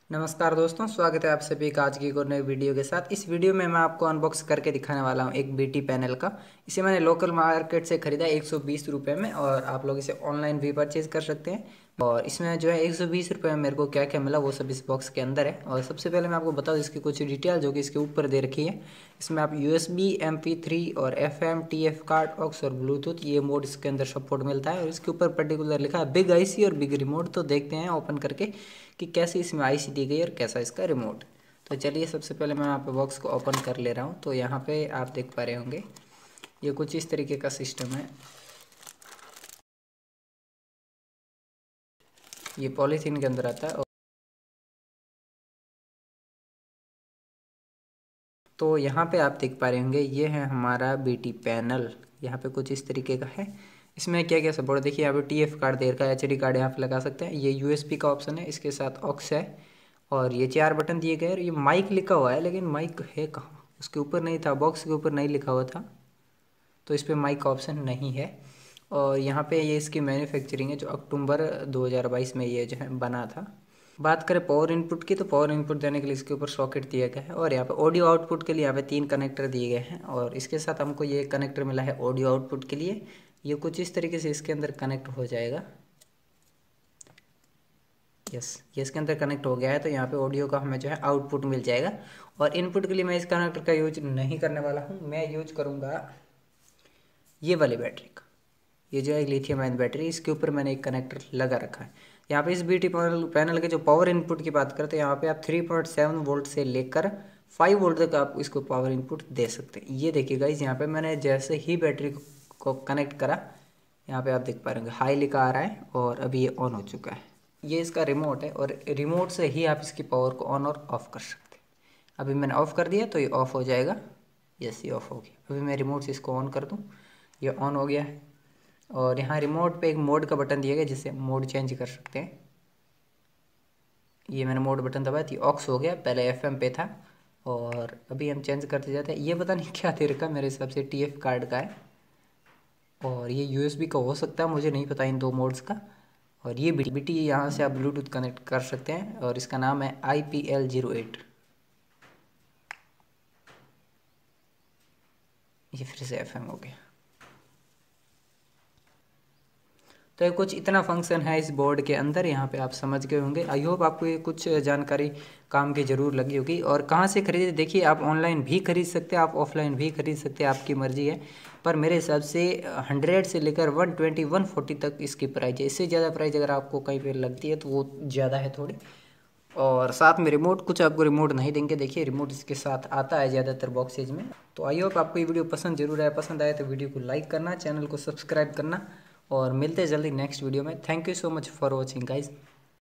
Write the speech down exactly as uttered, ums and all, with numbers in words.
नमस्कार दोस्तों, स्वागत है आप सभी का आज की एक और नई वीडियो के साथ। इस वीडियो में मैं आपको अनबॉक्स करके दिखाने वाला हूं एक बीटी पैनल का। इसे मैंने लोकल मार्केट से ख़रीदा एक सौ बीस रुपये में, और आप लोग इसे ऑनलाइन भी परचेज कर सकते हैं। और इसमें जो है एक सौ बीस रुपये में मेरे को क्या क्या मिला वो सब इस बॉक्स के अंदर है। और सबसे पहले मैं आपको बता दूं इसकी कुछ डिटेल जो कि इसके ऊपर दे रखी है। इसमें आप U S B, M P three और F M, T F card, aux और ब्लूटूथ ये मोड इसके अंदर सपोर्ट मिलता है। और इसके ऊपर पर्टिकुलर लिखा है बिग आई सी और बिग रिमोट। तो देखते हैं ओपन करके कि कैसे इसमें आईसी दी गई और कैसा इसका रिमोट। तो चलिए सबसे पहले मैं यहाँ पे बॉक्स को ओपन कर ले रहा हूँ। तो यहाँ पे आप देख पा रहे होंगे ये कुछ इस तरीके का सिस्टम है। ये पॉलीथीन के अंदर आता है। तो यहाँ पे आप देख पा रहे होंगे ये है हमारा बीटी पैनल। यहाँ पे कुछ इस तरीके का है। इसमें क्या क्या सपोर्ट देखिए, यहाँ पे टी एफ कार्ड दे रखा है, एच डी कार्ड यहाँ पे लगा सकते हैं। ये यू एस बी का ऑप्शन है, इसके साथ ऑक्स है, और ये चार बटन दिए गए। और ये माइक लिखा हुआ है, लेकिन माइक है कहाँ, उसके ऊपर नहीं था, बॉक्स के ऊपर नहीं लिखा हुआ था, तो इस पर माइक का ऑप्शन नहीं है। और यहाँ पे ये इसकी मैन्युफैक्चरिंग है जो अक्टूबर दो हज़ार बाईस में ये जो है बना था। बात करें पावर इनपुट की, तो पावर इनपुट देने के लिए इसके ऊपर सॉकेट दिया गया है। और यहाँ पे ऑडियो आउटपुट के लिए यहाँ पे तीन कनेक्टर दिए गए हैं। और इसके साथ हमको ये कनेक्टर मिला है ऑडियो आउटपुट के लिए। ये कुछ इस तरीके से इसके अंदर कनेक्ट हो जाएगा। यस, ये इसके अंदर कनेक्ट हो गया है। तो यहाँ पे ऑडियो का हमें जो है आउटपुट मिल जाएगा। और इनपुट के लिए मैं इस कनेक्टर का यूज नहीं करने वाला हूँ, मैं यूज करूँगा ये वाली बैटरी का। ये जो है लिथियम आयन बैटरी, इसके ऊपर मैंने एक कनेक्टर लगा रखा है। यहाँ पे इस बीटी पैनल पैनल के जो पावर इनपुट की बात करते हैं, यहाँ पे आप थ्री पॉइंट सेवन वोल्ट से लेकर फाइव वोल्ट तक आप इसको पावर इनपुट दे सकते हैं। ये देखिए गाइस, यहाँ पे मैंने जैसे ही बैटरी को कनेक्ट करा, यहाँ पे आप देख पा रहे होंगे हाई लिखा आ रहा है, और अभी ये ऑन हो चुका है। ये इसका रिमोट है, और रिमोट से ही आप इसकी पावर को ऑन और ऑफ कर सकते हैं। अभी मैंने ऑफ कर दिया तो ये ऑफ हो जाएगा। यस, ये ऑफ हो गया। अभी मैं रिमोट से इसको ऑन कर दूँ, ये ऑन हो गया है। और यहाँ रिमोट पे एक मोड का बटन दिया गया जिससे मोड चेंज कर सकते हैं। ये मैंने मोड बटन दबाया थी, ऑक्स हो गया, पहले एफएम पे था। और अभी हम चेंज करते जाते हैं। ये पता नहीं क्या दे रखा, मेरे हिसाब से टीएफ कार्ड का है, और ये यूएसबी का हो सकता है, मुझे नहीं पता इन दो मोड्स का। और ये बी टी यहाँ से आप ब्लूटूथ कनेक्ट कर सकते हैं, और इसका नाम है I P L zero eight. ये फिर से एफएम हो गया। तो ये कुछ इतना फंक्शन है इस बोर्ड के अंदर, यहाँ पे आप समझ गए होंगे। आई होप आपको ये कुछ जानकारी काम की ज़रूर लगी होगी। और कहाँ से खरीदे, देखिए आप ऑनलाइन भी खरीद सकते हैं, आप ऑफलाइन भी खरीद सकते हैं, आपकी मर्जी है। पर मेरे हिसाब से हंड्रेड से लेकर वन ट्वेंटी वन फोर्टी तक इसकी प्राइस है। इससे ज़्यादा प्राइस अगर आपको कहीं पर लगती है तो वो ज़्यादा है थोड़ी। और साथ में रिमोट, कुछ आपको रिमोट नहीं देंगे। देखिए रिमोट इसके साथ आता है ज़्यादातर बॉक्सेज में। तो आई होप आपको ये वीडियो पसंद जरूर आया। पसंद आए तो वीडियो को लाइक करना, चैनल को सब्सक्राइब करना, और मिलते हैं जल्दी नेक्स्ट वीडियो में। Thank you so much for watching guys.